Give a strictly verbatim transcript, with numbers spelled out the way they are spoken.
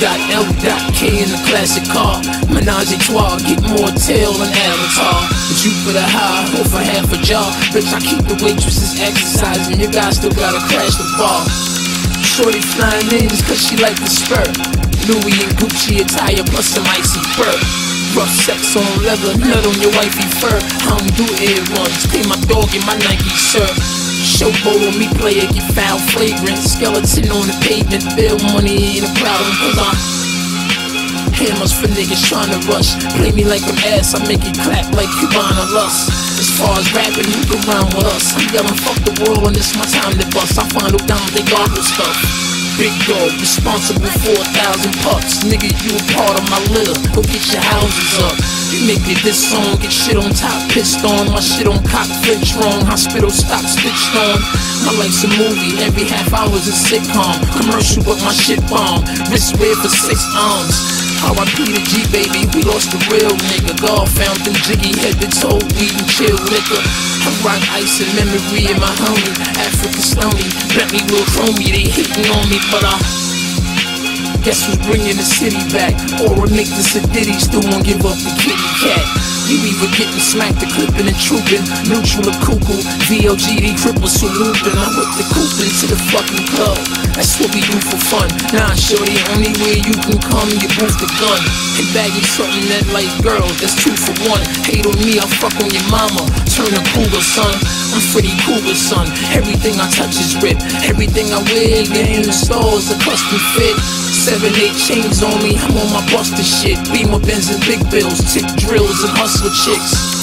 L K in the classic car. Menage a trois, get more tail than Avatar. Jupiter high, or for half a jar. Bitch, I keep the waitresses exercising. Your guy still gotta crash the bar. Shorty flying in just cause she like the spur. Louis and Gucci attire plus some icy fur. Rough sex on leather, nut on your wifey fur. I don't do air runs, pay my dog in my Nike shirt. Showboat on me, player, get foul flagrant. Skeleton on the pavement, bill money ain't a problem. Cause I'm hammers for niggas tryna rush. Play me like an ass, I make it clap like Cubana Lust. As far as rapping, you can rhyme with us. I'm yelling fuck the world and it's my time to bust. I find out down they gargle stuff. Big dog, responsible for a thousand pups. Nigga, you a part of my litter, go get your houses up. You make it this song, get shit on top, pissed on. My shit on cock, flinch wrong, hospital stop, stitched on. My life's a movie, every half hour's a sitcom. Commercial but my shit bomb, wrist wear for six arms. R I P to G baby, we lost the real nigga. God found them jiggy head to toe, weed and chill liquor. I rock ice and memory in my homie, Africa Stoney, Bentley will chrome me, they hating on me, but I guess who's bringing the city back? Or make this a ditty, still won't give up the kitty cat. You either getting smacked or clipping and trooping, neutral or cuckoo, V L G D cripple saluting. I whip the coupe into the fucking club, that's what we do for fun. Nah, shorty, only way you can come, you boost the gun. And bag you something that like girls, that's two for one. Hate on me, I'll fuck on your mama, turn a cougar, son. I'm Freddy Krueger, son. Everything I touch is ripped, everything I wear, get in the stores, a custom fit. Seven, eight chains on me, I'm on my buster shit. Beamer, Benz and big bills, tick drills and hustler chicks.